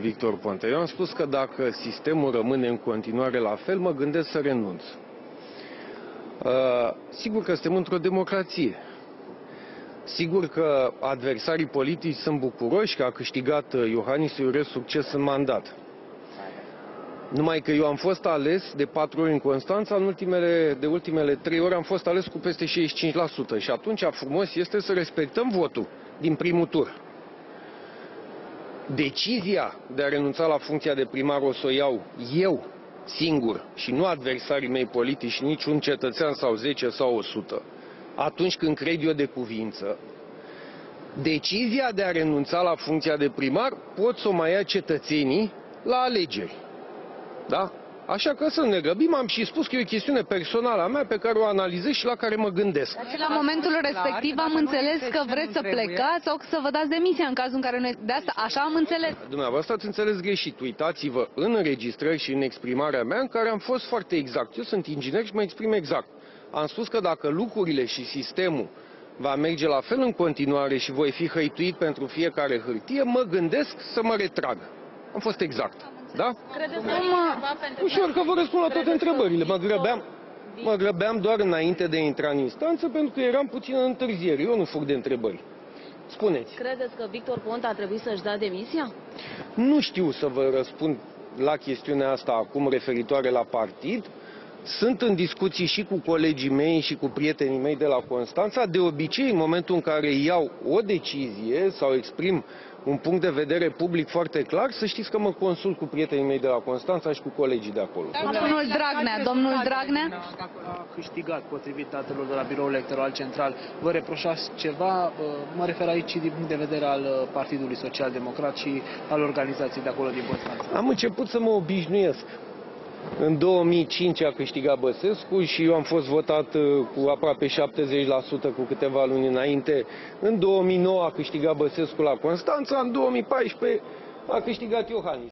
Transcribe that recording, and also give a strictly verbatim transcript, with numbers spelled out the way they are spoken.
Victor Ponta. Eu am spus că dacă sistemul rămâne în continuare la fel, mă gândesc să renunț. Uh, sigur că suntem într-o democrație. Sigur că adversarii politici sunt bucuroși că a câștigat Iohannis, să-i urez succes în mandat. Numai că eu am fost ales de patru ori în Constanța, în ultimele, de ultimele trei ori am fost ales cu peste șaizeci și cinci la sută. Și atunci frumos este să respectăm votul din primul tur. Decizia de a renunța la funcția de primar o să o iau eu, singur, și nu adversarii mei politici, nici un cetățean sau zece sau o sută. Atunci când cred eu de cuvință, decizia de a renunța la funcția de primar pot să o mai ia cetățenii la alegeri. Da? Așa că să ne grăbim, am și spus că e o chestiune personală a mea pe care o analizez și la care mă gândesc. La momentul respectiv am înțeles că vreți să plecați sau să vă dați demisia în cazul în care nu este. De asta, așa am înțeles. Dumneavoastră ați înțeles greșit. Uitați-vă în înregistrări și în exprimarea mea în care am fost foarte exact. Eu sunt inginer și mă exprim exact. Am spus că dacă lucrurile și sistemul va merge la fel în continuare și voi fi hăituit pentru fiecare hârtie, mă gândesc să mă retrag. Am fost exact. Da? Credeți că Ușor că vă răspund la toate întrebările. Mă grăbeam, mă grăbeam doar înainte de a intra în instanță pentru că eram puțin în întârziere. Eu nu fug de întrebări. Spuneți. Credeți că Victor Ponta a trebuit să-și dea demisia? Nu știu să vă răspund la chestiunea asta acum referitoare la partid. Sunt în discuții și cu colegii mei și cu prietenii mei de la Constanța. De obicei, în momentul în care iau o decizie sau exprim un punct de vedere public foarte clar, să știți că mă consult cu prietenii mei de la Constanța și cu colegii de acolo. Domnul Dragnea, domnul Dragnea? A câștigat potrivit datelor de la Biroul Electoral Central. Vă reproșați ceva? Mă refer aici din punct de vedere al Partidului Social Democrat și al organizației de acolo din Constanța. Am început să mă obișnuiesc. În două mii cinci a câștigat Băsescu și eu am fost votat cu aproape șaptezeci la sută cu câteva luni înainte. În două mii nouă a câștigat Băsescu la Constanța, în două mii paisprezece a câștigat Iohannis.